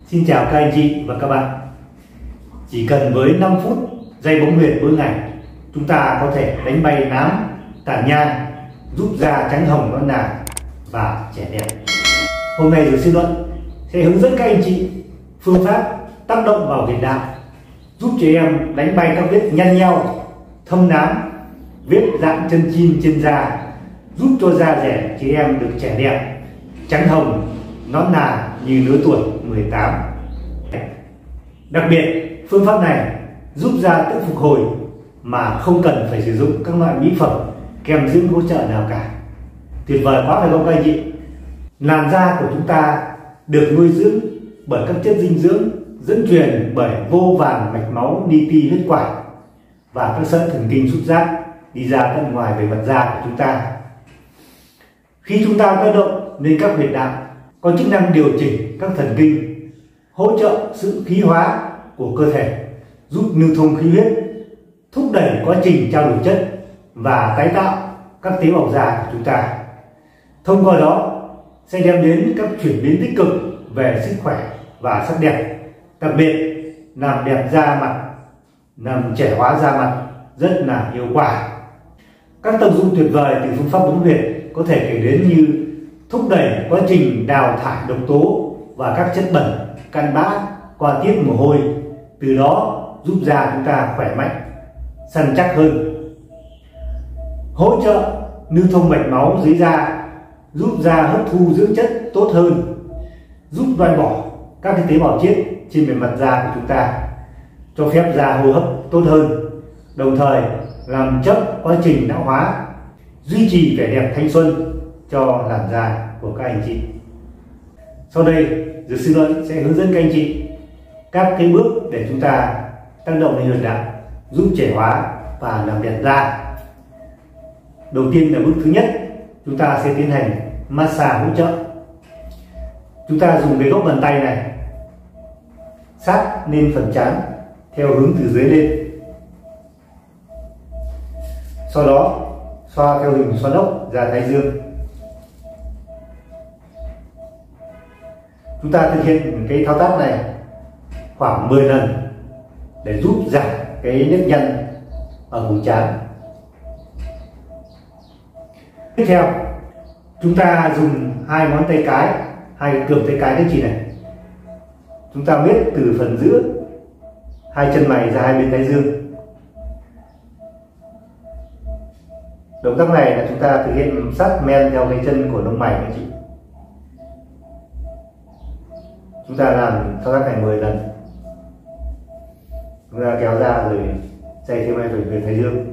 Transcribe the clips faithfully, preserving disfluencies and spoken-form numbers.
Xin chào các anh chị và các bạn. Chỉ cần với năm phút day bóng huyệt mỗi ngày, chúng ta có thể đánh bay nám, tàn nhang, giúp da trắng hồng nõn nà và trẻ đẹp. Hôm nay Dược Sư Luận sẽ hướng dẫn các anh chị phương pháp tác động vào huyệt đạo, giúp cho em đánh bay các vết nhăn nheo, thâm nám, vết dạng chân chim trên da, giúp cho da rẻ chị em được trẻ đẹp, trắng hồng, nõn nà như lứa tuổi mười tám. Đặc biệt, phương pháp này giúp da tự phục hồi mà không cần phải sử dụng các loại mỹ phẩm kèm dưỡng hỗ trợ nào cả. Tuyệt vời quá phải không các anh chị? Làn da của chúng ta được nuôi dưỡng bởi các chất dinh dưỡng dẫn truyền bởi vô vàn mạch máu ni ti huyết quản và các sợi thần kinh xúc giác đi ra tận ngoài bề mặt da của chúng ta. Khi chúng ta tác động lên các huyệt đạo, có chức năng điều chỉnh các thần kinh, hỗ trợ sự khí hóa của cơ thể, giúp lưu thông khí huyết, thúc đẩy quá trình trao đổi chất và tái tạo các tế bào da của chúng ta. Thông qua đó sẽ đem đến các chuyển biến tích cực về sức khỏe và sắc đẹp, đặc biệt làm đẹp da mặt, làm trẻ hóa da mặt rất là hiệu quả. Các tác dụng tuyệt vời từ phương pháp bấm huyệt có thể kể đến như thúc đẩy quá trình đào thải độc tố và các chất bẩn, cặn bã qua tiết mồ hôi, từ đó giúp da chúng ta khỏe mạnh, săn chắc hơn. Hỗ trợ lưu thông mạch máu dưới da, giúp da hấp thu dưỡng chất tốt hơn, giúp loại bỏ các cái tế bào chết trên bề mặt da của chúng ta, cho phép da hô hấp tốt hơn, đồng thời làm chậm quá trình lão hóa, duy trì vẻ đẹp thanh xuân cho làn da của các anh chị. Sau đây, Dược Sư Luận sẽ hướng dẫn các anh chị các cái bước để chúng ta tác động lên huyệt đạo, giúp trẻ hóa và làm đẹp da. Đầu tiên là bước thứ nhất, chúng ta sẽ tiến hành massage hỗ trợ. Chúng ta dùng cái góc bàn tay này sát lên phần trán theo hướng từ dưới lên, sau đó xoa theo hình xoa ốc ra thái dương. Chúng ta thực hiện cái thao tác này khoảng mười lần để giúp giảm cái nếp nhăn ở vùng trán. Tiếp theo, chúng ta dùng hai ngón tay cái, hai cườm tay cái các chị này. Chúng ta miết từ phần giữa hai chân mày ra hai bên thái dương. Động tác này là chúng ta thực hiện sát men theo cái chân của lông mày các chị. Chúng ta làm thao tác này mười lần. Chúng ta kéo ra rồi dây thêm hai phần về thái dương.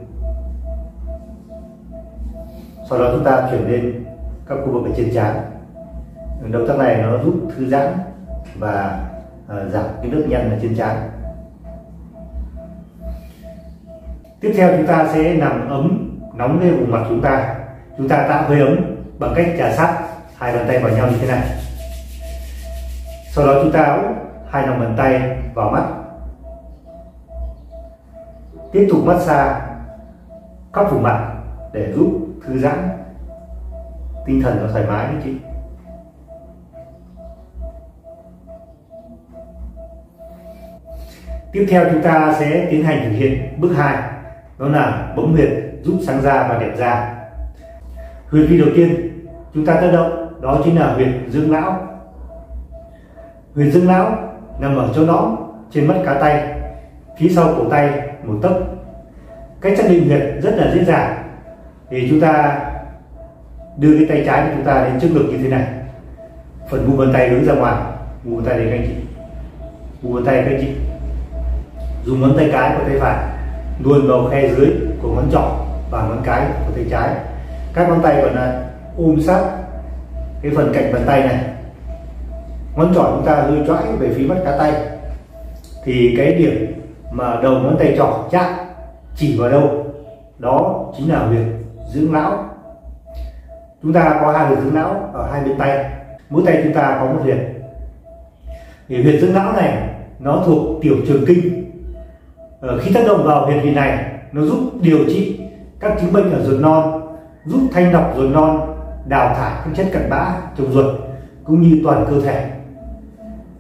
Sau đó chúng ta chuyển lên các khu vực ở trên trán. Động tác này nó giúp thư giãn và uh, giảm cái nếp nhăn ở trên trán. Tiếp theo chúng ta sẽ làm ấm nóng lên vùng mặt chúng ta. Chúng ta tạo hơi ấm bằng cách chà sát hai bàn tay vào nhau như thế này. Sau đó chúng ta úp hai lòng bàn tay vào mắt, tiếp tục massage khắp vùng mặt để giúp thư giãn, tinh thần nó thoải mái các chị. Tiếp theo chúng ta sẽ tiến hành thực hiện bước hai, đó là bấm huyệt giúp sáng da và đẹp da. Huyệt vị đầu tiên chúng ta tác động đó chính là huyệt dưỡng lão. Huyệt dưỡng lão nằm ở chỗ nõn trên mắt cá tay, phía sau cổ tay một tấc. Cách xác định huyệt rất là dễ dàng. Thì chúng ta đưa cái tay trái của chúng ta đến trước ngực như thế này, phần mu bàn tay hướng ra ngoài, mu bàn tay đây các anh chị, mu bàn tay các anh chị, dùng ngón tay cái của tay phải luồn vào khe dưới của ngón trỏ và ngón cái của tay trái. Các ngón tay còn lại ôm sát cái phần cạnh bàn tay này. Ngón trỏ chúng ta hơi choãi về phía mắt cá tay, thì cái điểm mà đầu ngón tay trỏ chạm chỉ vào đâu, đó chính là huyệt dưỡng lão. Chúng ta có hai huyệt dưỡng lão ở hai bên tay, mỗi tay chúng ta có một huyệt. Thì huyệt dưỡng lão này nó thuộc tiểu trường kinh. Ở khi tác động vào huyệt vị này, nó giúp điều trị các chứng bệnh ở ruột non, giúp thanh lọc ruột non, đào thải các chất cặn bã trong ruột cũng như toàn cơ thể.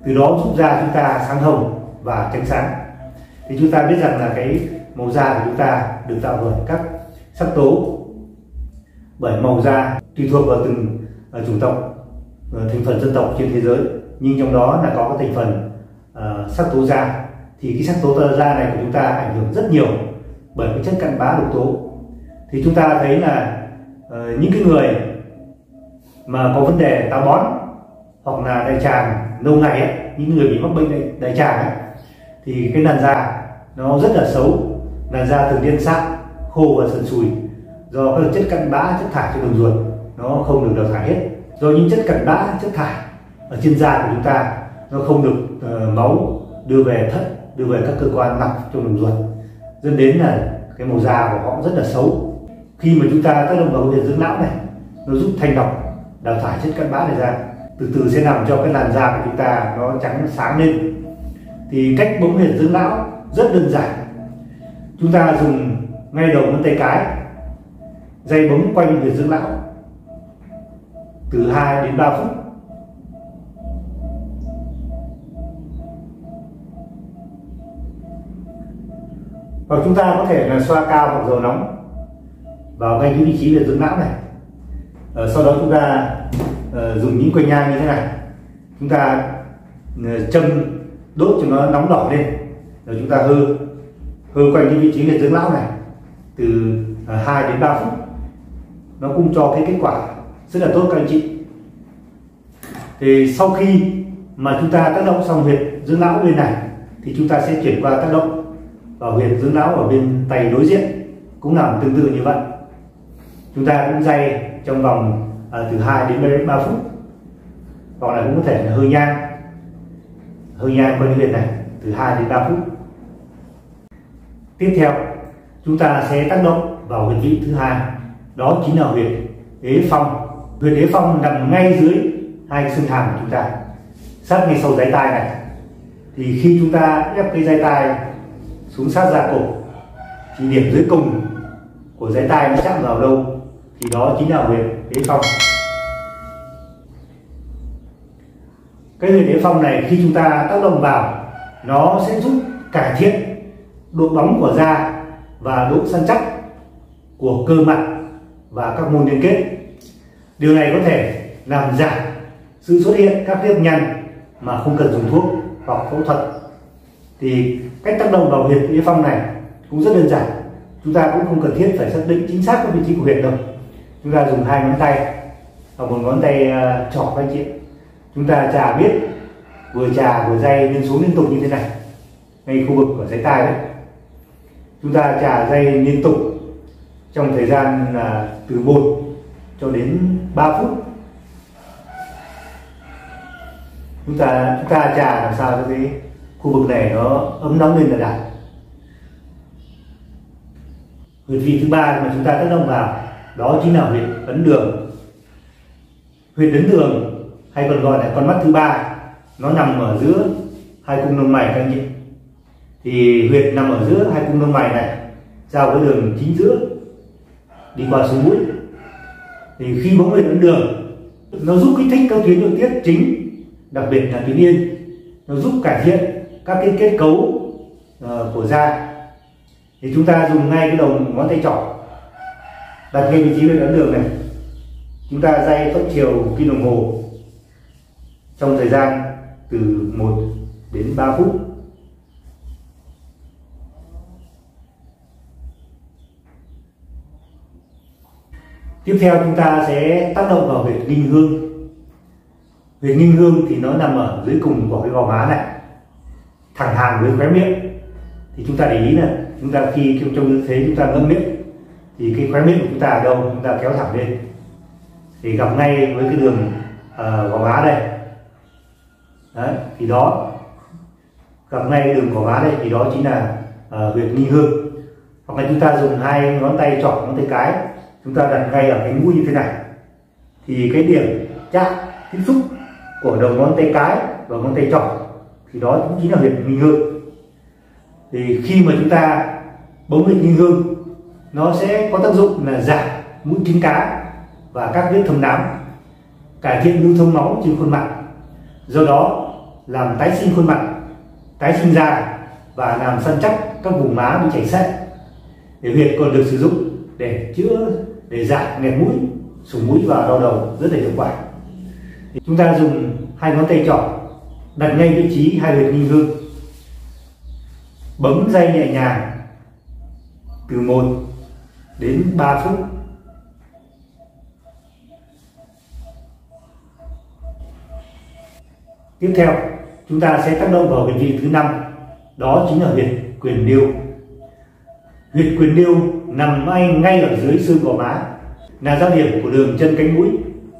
từ đó giúp da chúng ta sáng hồng và trắng sáng. Thì chúng ta biết rằng là cái màu da của chúng ta được tạo bởi các sắc tố, bởi màu da tùy thuộc vào từng uh, chủng tộc, uh, thành phần dân tộc trên thế giới, nhưng trong đó là có cái thành phần uh, sắc tố da. Thì cái sắc tố da này của chúng ta ảnh hưởng rất nhiều bởi cái chất cặn bã độc tố. Thì chúng ta thấy là uh, những cái người mà có vấn đề táo bón hoặc là đại tràng lâu ngày ấy, những người bị mắc bệnh đại, đại tràng ấy, thì cái làn da nó rất là xấu, làn da thường đen sạm, khô và sần sùi, do các chất cặn bã, chất thải trong đường ruột nó không được đào thải hết, do những chất cặn bã, chất thải ở trên da của chúng ta nó không được uh, máu đưa về thận, đưa về các cơ quan lọc trong đường ruột, dẫn đến là cái màu da của họ rất là xấu. Khi mà chúng ta tác động vào huyệt dưỡng lão này, nó giúp thanh lọc, đào thải chất cặn bã này ra, từ từ sẽ làm cho cái làn da của chúng ta nó trắng sáng lên. Thì cách bấm huyệt dưỡng lão rất đơn giản. Chúng ta dùng ngay đầu ngón tay cái, dây bấm quanh huyệt dưỡng lão từ hai đến ba phút. Hoặc chúng ta có thể là xoa cao hoặc dầu nóng vào ngay cái vị trí huyệt dưỡng lão này. Ờ, sau đó chúng ta uh, dùng những que nhang như thế này, chúng ta uh, châm đốt cho nó nóng đỏ lên, rồi chúng ta hơ hơ quanh cái vị trí huyệt dưỡng lão này từ uh, hai đến ba phút. Nó cũng cho cái kết quả rất là tốt các anh chị. Thì sau khi mà chúng ta tác động xong huyệt dưỡng lão bên này, thì chúng ta sẽ chuyển qua tác động vào huyệt dưỡng lão ở bên tay đối diện, cũng làm tương tự như vậy. Chúng ta cũng day trong vòng à, từ hai đến ba phút, hoặc là cũng có thể là hơi nhang hơi nhang quanh huyệt này từ hai đến ba phút. Tiếp theo chúng ta sẽ tác động vào huyệt vị thứ hai, đó chính là huyệt ế phong. Huyệt ế phong nằm ngay dưới hai xương hàm của chúng ta, sát ngay sau dái tai này. Thì khi chúng ta ép cái dái tai xuống sát da cổ, thì điểm dưới cùng của dái tai nó chạm vào đâu, thì đó chính là huyệt ế phong. Cái huyệt ế phong này khi chúng ta tác động vào, nó sẽ giúp cải thiện độ bóng của da và độ săn chắc của cơ mặt và các môn liên kết. Điều này có thể làm giảm sự xuất hiện các nếp nhăn mà không cần dùng thuốc hoặc phẫu thuật. Thì cách tác động vào huyệt ế phong này cũng rất đơn giản, chúng ta cũng không cần thiết phải xác định chính xác cái vị trí của huyệt đâu. Chúng ta dùng hai ngón tay hoặc một ngón tay uh, trỏ các anh chị, chúng ta chà biết, vừa chà vừa day lên xuống liên tục như thế này, ngay khu vực của dái tai đấy. Chúng ta chà day liên tục trong thời gian là uh, từ một cho đến ba phút. Chúng ta chúng ta chà làm sao cho cái khu vực này nó ấm nóng lên là đạt. Huyệt vị thứ ba mà chúng ta tác động vào, đó chính là huyệt ấn đường. Huyệt ấn đường hay còn gọi là con mắt thứ ba, nó nằm ở giữa hai cung lông mày các anh chị. Thì huyệt nằm ở giữa hai cung lông mày này, giao với đường chính giữa đi qua sống mũi. Thì khi bấm huyệt ấn đường, nó giúp kích thích các tuyến nội tiết chính, đặc biệt là tuyến yên. Nó giúp cải thiện các cái kết cấu uh, của da. Thì chúng ta dùng ngay cái đầu ngón tay trỏ đặt ngay vị trí huyệt ấn đường này, chúng ta day thuận chiều kim đồng hồ trong thời gian từ một đến ba phút. Tiếp theo chúng ta sẽ tác động vào huyệt nghinh hương. Huyệt nghinh hương thì nó nằm ở dưới cùng của cái gò má này, thẳng hàng với khóe miệng. Thì chúng ta để ý là chúng ta khi trong tư thế chúng ta ngậm miệng, thì cái khóe miệng của chúng ta ở đâu, chúng ta kéo thẳng lên thì gặp ngay với cái đường uh, gò má đây. Đấy, thì đó gặp ngay cái đường gò má đây, thì đó chính là uh, huyệt nghinh hương. Hoặc là chúng ta dùng hai ngón tay trỏ, ngón tay cái, chúng ta đặt ngay ở cái mũi như thế này, thì cái điểm chạm tiếp xúc của đầu ngón tay cái và ngón tay trỏ thì đó cũng chính là huyệt nghinh hương. Thì khi mà chúng ta bấm huyệt nghinh hương, nó sẽ có tác dụng là giảm mụn trứng cá và các vết thâm nám, cải thiện lưu thông máu trên khuôn mặt. Do đó làm tái sinh khuôn mặt, tái sinh da và làm săn chắc các vùng má bị chảy xệ. Để huyệt còn được sử dụng để chữa, để giảm nghẹt mũi, sùng mũi và đau đầu rất là hiệu quả. Chúng ta dùng hai ngón tay trỏ đặt ngay vị trí hai huyệt ninh hương, bấm day nhẹ nhàng từ một đến ba phút. Tiếp theo, chúng ta sẽ tác động vào huyệt vị thứ năm, đó chính là huyệt quyền điêu. Huyệt quyền điêu nằm ngay ở dưới xương gò má, là giao điểm của đường chân cánh mũi,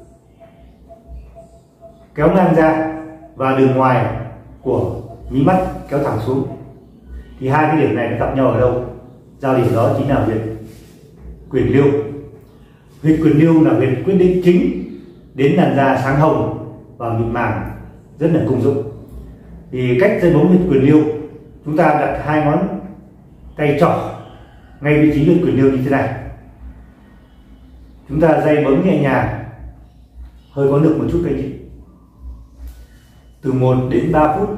kéo ngang ra và đường ngoài của mí mắt kéo thẳng xuống. Thì hai cái điểm này nó gặp nhau ở đâu? Giao điểm đó chính là huyệt quyền điêu. Huyệt quyền điêu là huyệt quyết định chính đến làn da sáng hồng và mịn màng, rất là công dụng. Thì cách dây bấm huyệt quyền điêu, chúng ta đặt hai ngón tay trỏ ngay vị trí huyệt quyền điêu như thế này. Chúng ta dây bấm nhẹ nhàng, hơi có lực một chút các anh chị, từ một đến ba phút.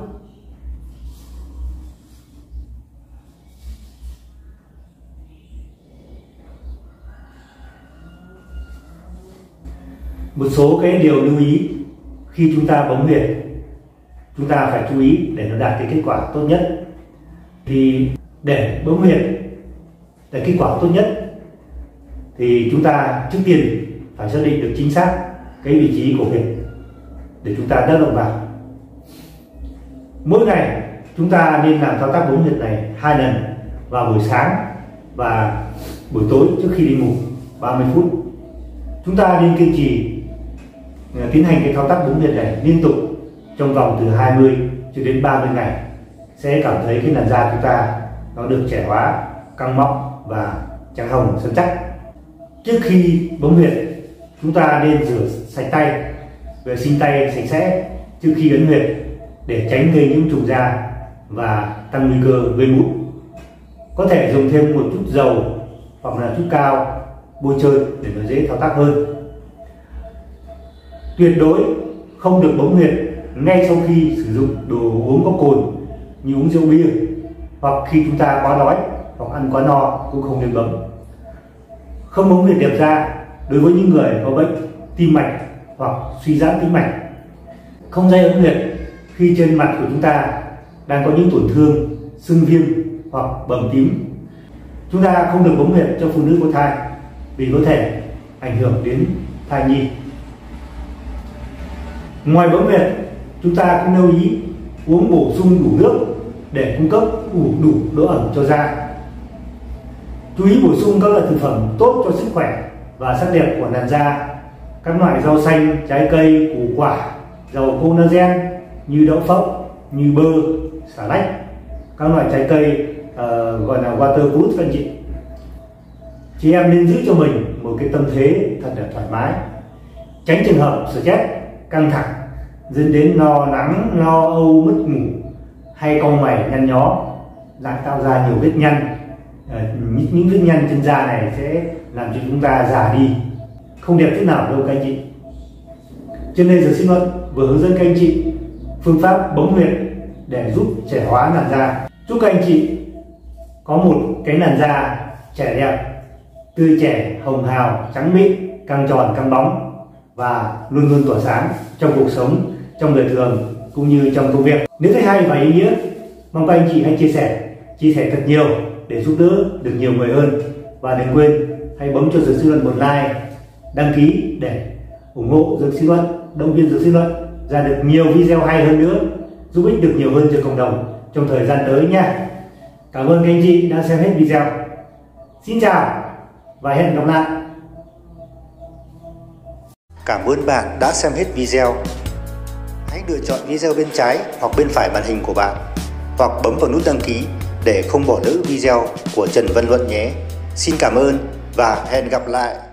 Một số cái điều lưu ý khi chúng ta bấm huyệt, chúng ta phải chú ý để nó đạt cái kết quả tốt nhất. Thì để bấm huyệt để kết quả tốt nhất thì chúng ta trước tiên phải xác định được chính xác cái vị trí của huyệt để chúng ta tác động vào. Mỗi ngày chúng ta nên làm thao tác bấm huyệt này hai lần, vào buổi sáng và buổi tối trước khi đi ngủ ba mươi phút. Chúng ta nên kiên trì tiến hành cái thao tác bấm huyệt này liên tục trong vòng từ hai mươi cho đến ba mươi ngày, sẽ cảm thấy cái làn da chúng ta nó được trẻ hóa, căng mọng và trắng hồng săn chắc. Trước khi bấm huyệt, chúng ta nên rửa sạch tay, vệ sinh tay sạch sẽ trước khi ấn huyệt để tránh gây nhiễm trùng da và tăng nguy cơ gây mụn. Có thể dùng thêm một chút dầu hoặc là chút cao bôi trơn để nó dễ thao tác hơn. Tuyệt đối không được bấm huyệt ngay sau khi sử dụng đồ uống có cồn như uống rượu bia, hoặc khi chúng ta quá đói hoặc ăn quá no cũng không nên bấm. Không bấm huyệt đẹp da đối với những người có bệnh tim mạch hoặc suy giãn tĩnh mạch. Không dây ấn huyệt khi trên mặt của chúng ta đang có những tổn thương, sưng viêm hoặc bầm tím. Chúng ta không được bấm huyệt cho phụ nữ có thai vì có thể ảnh hưởng đến thai nhi. Ngoài bấm huyệt, chúng ta cũng lưu ý uống bổ sung đủ nước để cung cấp đủ, đủ độ ẩm cho da. Chú ý bổ sung các loại thực phẩm tốt cho sức khỏe và sắc đẹp của làn da. Các loại rau xanh, trái cây, củ quả, giàu collagen như đậu phộng, như bơ, xà lách. Các loại trái cây uh, gọi là water fruit các anh chị. Chị em nên giữ cho mình một cái tâm thế thật là thoải mái, tránh trường hợp stress, căng thẳng dẫn đến lo lắng, lo âu, mất ngủ hay cau mày nhăn nhó, lại tạo ra nhiều vết nhăn. À, những, những vết nhăn trên da này sẽ làm cho chúng ta già đi, không đẹp thế nào đâu các anh chị. Trên đây Dược Sĩ Luận vừa hướng dẫn các anh chị phương pháp bấm huyệt để giúp trẻ hóa làn da. Chúc các anh chị có một cái làn da trẻ đẹp, tươi trẻ, hồng hào, trắng mịn, căng tròn, căng bóng và luôn luôn tỏa sáng trong cuộc sống, trong đời thường cũng như trong công việc. Nếu thấy hay và ý nghĩa, mong các anh chị hãy chia sẻ, chia sẻ thật nhiều để giúp đỡ được nhiều người hơn. Và đừng quên hãy bấm cho Dược Sĩ Luận một like, đăng ký để ủng hộ Dược Sĩ Luận, động viên Dược Sĩ Luận ra được nhiều video hay hơn nữa, giúp ích được nhiều hơn cho cộng đồng trong thời gian tới nha. Cảm ơn các anh chị đã xem hết video. Xin chào và hẹn gặp lại. Cảm ơn bạn đã xem hết video. Hãy lựa chọn video bên trái hoặc bên phải màn hình của bạn, hoặc bấm vào nút đăng ký để không bỏ lỡ video của Trần Văn Luận nhé. Xin cảm ơn và hẹn gặp lại.